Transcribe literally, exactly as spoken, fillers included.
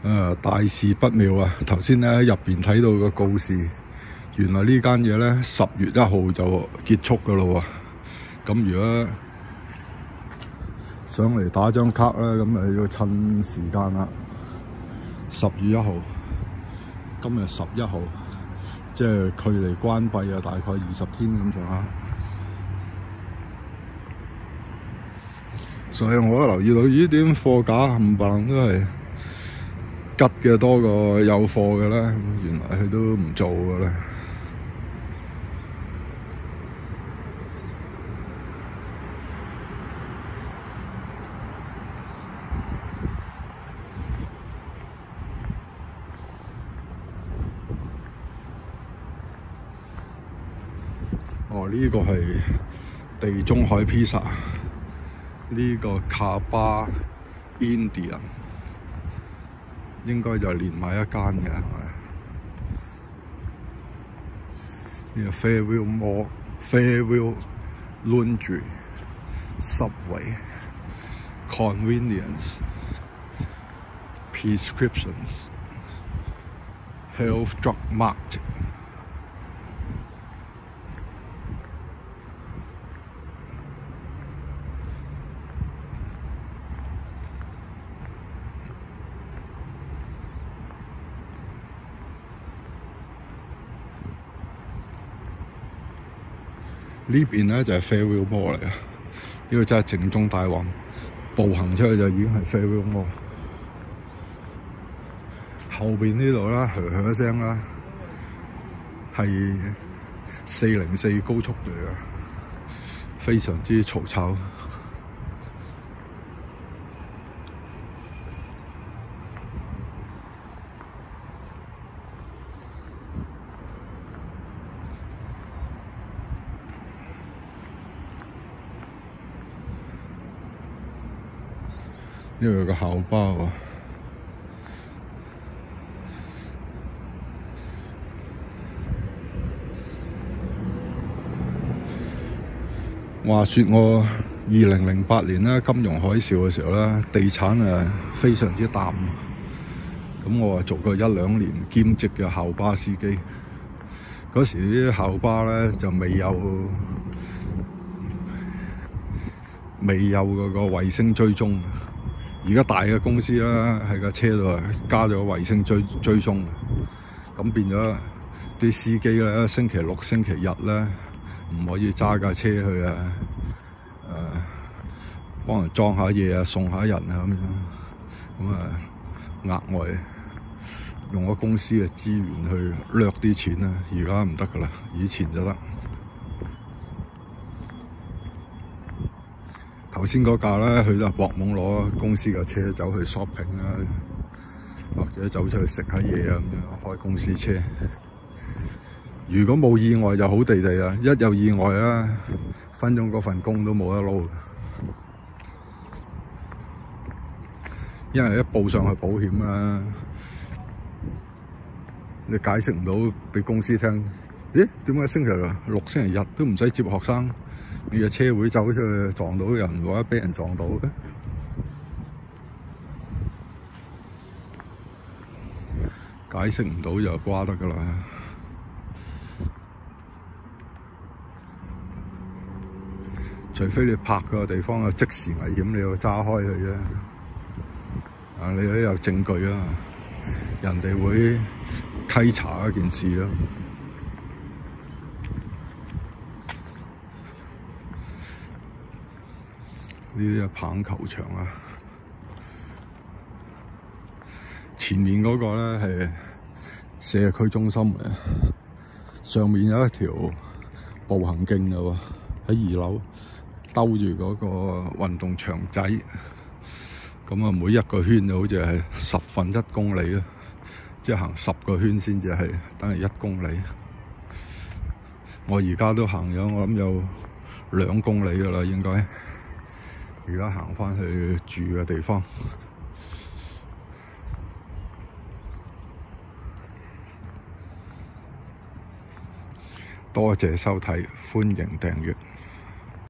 誒大事不妙啊！頭先咧喺入邊睇到個告示，原來呢間嘢咧十月一號就結束噶咯喎。咁如果上嚟打張卡咧，咁咪要趁時間啦。十月一號，今日十一號，即係距離關閉啊，大概二十天咁上下。所以我都留意到，咦點貨架冚唪唥都係吉嘅多過有貨嘅啦。原來佢都唔做嘅啦。哦，呢、這個係地中海披薩，呢、這個卡巴 Indian 應該就連埋一間嘅，係咪？呢個 Fairview Mall、Fairview Laundry、Subway、Convenience、Prescriptions、Health Drug Mart。呢邊咧就係 Fairview Mall 嚟嘅，呢個真係正宗大王，步行出去就已經係 Fairview Mall。後邊呢度啦，噓噓聲啦，係四零四高速嚟嘅，非常之嘈吵。呢度有個校巴喎，話說我二零零八年咧金融海嘯嘅時候咧，地產誒非常之淡，咁我話做過一兩年兼職嘅校巴司機，嗰時啲校巴咧就未有未有嗰個衛星追蹤。而家大嘅公司啦，喺架車度加咗衛星追追蹤，咁變咗啲司機咧，星期六、星期日咧唔可以揸架車去啊，誒、呃、幫人裝下嘢啊，送下人啊咁樣，咁啊額外用咗公司嘅資源去掠啲錢啊，而家唔得噶啦，以前就得。頭先嗰架咧，佢就博懵攞公司嘅車走去 shopping 啦，或者走出去食下嘢啊咁樣，開公司車。如果冇意外就好地地啦，一有意外咧，分鐘嗰份工都冇得撈。因為一報上去保險啦，你解釋唔到俾公司聽，咦？點解星期六、星期日都唔使接學生？你嘅車會走出去撞到人，或者俾人撞到嘅，解釋唔到就瓜得噶啦。除非你泊個地方有即時危險，你要揸開佢啫。啊，你都有證據啊，人哋會稽查一件事咯。呢啲係棒球場啊，前面嗰個咧係社區中心嚟，上面有一條步行徑嘅喎，喺二樓兜住嗰個運動場仔，咁啊每一個圈就好似係十分一公里啊，即係行十個圈先至係等於一公里。我而家都行咗，我諗有兩公里噶啦，應該。而家行返去住嘅地方，多謝收睇，歡迎訂閱。